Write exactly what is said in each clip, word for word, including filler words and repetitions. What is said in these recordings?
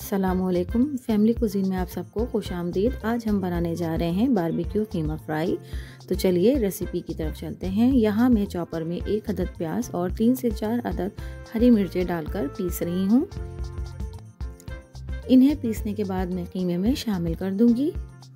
अस्सलामुअलैकुम। Family cuisine में आप सबको खुश आमदीद। आज हम बनाने जा रहे हैं बारबेक्यू कीमा फ्राई। तो चलिए रेसिपी की तरफ चलते हैं। यहाँ मैं चॉपर में एक अदद प्याज और तीन से चार अदद हरी मिर्चें डालकर पीस रही हूँ। इन्हें पीसने के बाद मैं कीमे में शामिल कर दूंगी।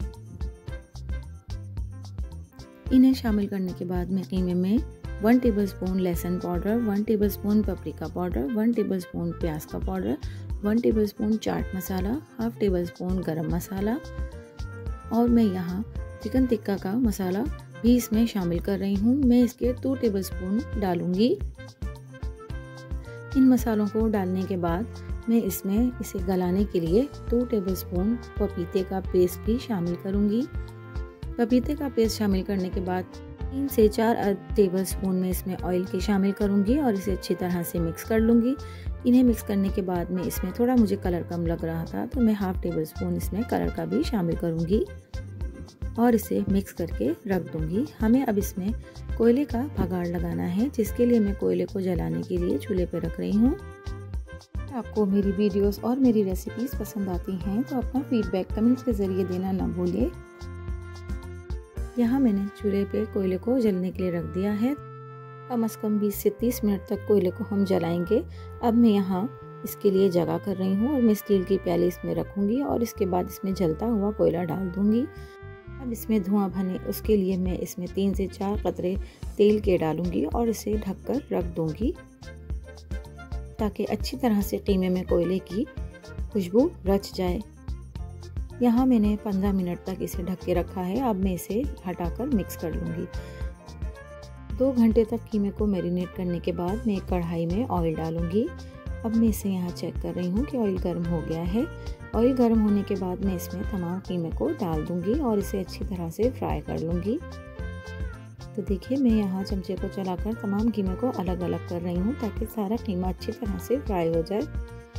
इन्हें शामिल करने के बाद मैं कीमे में वन टेबलस्पून लहसुन powder, one tablespoon paprika powder, one tablespoon प्याज का powder, one tablespoon chaat masala, half table spoon garam masala और मैं यहाँ चिकन टिक्का का मसाला भी इसमें शामिल कर रही हूँ। मैं इसके टू टेबलस्पून डालूंगी। इन मसालों को डालने के बाद मैं इसमें इसे गलाने के लिए टू टेबलस्पून पपीते का पेस्ट भी शामिल करूँगी। पपीते का पेस्ट शामिल करने के बाद तीन से चार टेबल स्पून में इसमें ऑयल के शामिल करूंगी और इसे अच्छी तरह से मिक्स कर लूँगी। इन्हें मिक्स करने के बाद में इसमें थोड़ा मुझे कलर कम लग रहा था तो मैं हाफ टेबल स्पून इसमें कलर का भी शामिल करूंगी और इसे मिक्स करके रख दूंगी। हमें अब इसमें कोयले का भगाड़ लगाना है, जिसके लिए मैं कोयले को जलाने के लिए चूल्हे पर रख रही हूँ। आपको मेरी वीडियोस और मेरी रेसिपीज़ पसंद आती हैं तो अपना फीडबैक कमेंट्स के ज़रिए देना ना भूलिए। यहाँ मैंने चूल्हे पे कोयले को जलने के लिए रख दिया है। कम से कम बीस से तीस मिनट तक कोयले को हम जलाएंगे। अब मैं यहाँ इसके लिए जगह कर रही हूँ और मैं स्टील की प्याली इसमें रखूँगी और इसके बाद इसमें जलता हुआ कोयला डाल दूँगी। अब इसमें धुआं भने उसके लिए मैं इसमें तीन से चार कतरे तेल के डालूँगी और इसे ढककर रख दूँगी ताकि अच्छी तरह से कीमे में कोयले की खुशबू रच जाए। यहाँ मैंने पंद्रह मिनट तक इसे ढक के रखा है। अब मैं इसे हटाकर मिक्स कर लूँगी। दो घंटे तक कीमे को मैरिनेट करने के बाद मैं एक कढ़ाई में ऑयल डालूँगी। अब मैं इसे यहाँ चेक कर रही हूँ कि ऑयल गर्म हो गया है। ऑयल गर्म होने के बाद मैं इसमें तमाम कीमे को डाल दूँगी और इसे अच्छी तरह से फ्राई कर लूँगी। तो देखिए मैं यहाँ चमचे को चलाकर तमाम कीमे को अलग अलग कर रही हूँ ताकि सारा कीमा अच्छी तरह से फ्राई हो जाए।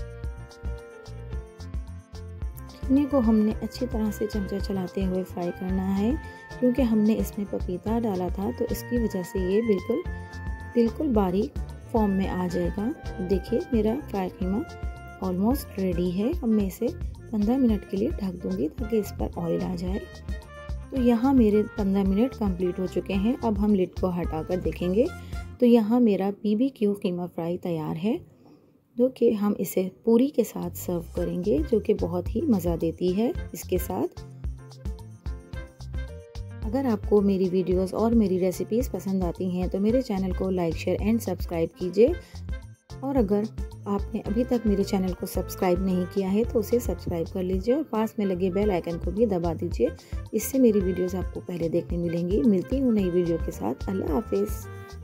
कीमे को हमने अच्छी तरह से चमचा चलाते हुए फ्राई करना है, क्योंकि हमने इसमें पपीता डाला था तो इसकी वजह से ये बिल्कुल बिल्कुल बारीक फॉर्म में आ जाएगा। देखिए मेरा फ्राई कीमा ऑलमोस्ट रेडी है। अब मैं इसे पंद्रह मिनट के लिए ढक दूंगी ताकि इस पर ऑयल आ जाए। तो यहाँ मेरे पंद्रह मिनट कंप्लीट हो चुके हैं। अब हम लिड को हटाकर देखेंगे तो यहाँ मेरा बीबीक्यू कीमा फ्राई तैयार है, जो कि हम इसे पूरी के साथ सर्व करेंगे, जो कि बहुत ही मज़ा देती है इसके साथ। अगर आपको मेरी वीडियोस और मेरी रेसिपीज़ पसंद आती हैं तो मेरे चैनल को लाइक शेयर एंड सब्सक्राइब कीजिए। और अगर आपने अभी तक मेरे चैनल को सब्सक्राइब नहीं किया है तो उसे सब्सक्राइब कर लीजिए और पास में लगे बेल आइकन को भी दबा दीजिए। इससे मेरी वीडियोस आपको पहले देखने मिलेंगी। मिलती हूँ नई वीडियो के साथ। अल्लाह हाफिज़।